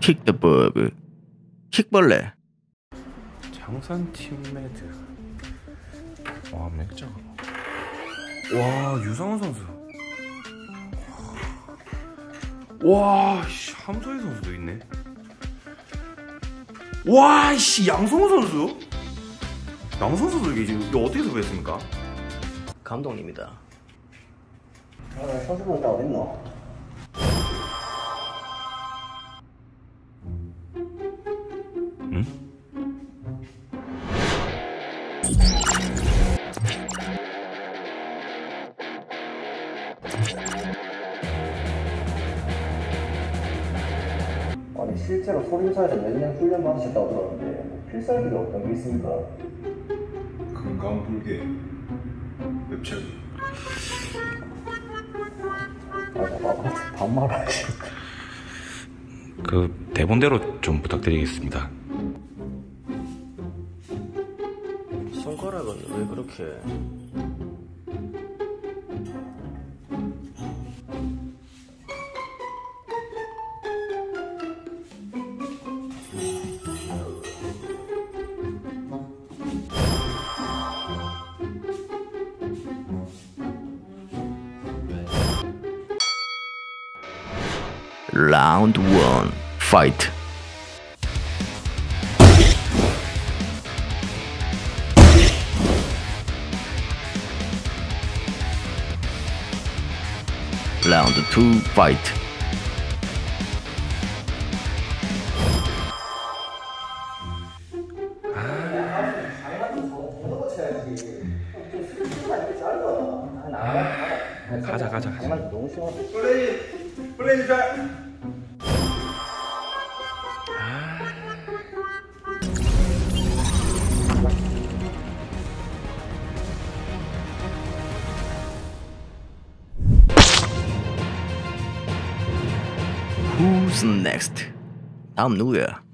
kick the bug. 킥벌레. 장산 팀메드. 와 맥자가. 와 유상훈 선수. 와 씨, 함소희 선수도 있네. 와 씨, 양성호 선수? 양성호 선수 이게 지금 이거 어떻게 섭외했습니까? 감독님이다. 선수분 다 어딨노? 응? 아니 실제로 소림사에서 몇 년 훈련 받으셨다고 들었는데 뭐 필살기가 어떤 게 있습니까? 건강불개 웹책. 반말하시. 그 대본대로 좀 부탁드리겠습니다. 손가락은 왜 그렇게? Round 1 Fight. Round 2 Fight. 가자. 너무 심하다. 플레이 잘. Who's next? 다음 누구야?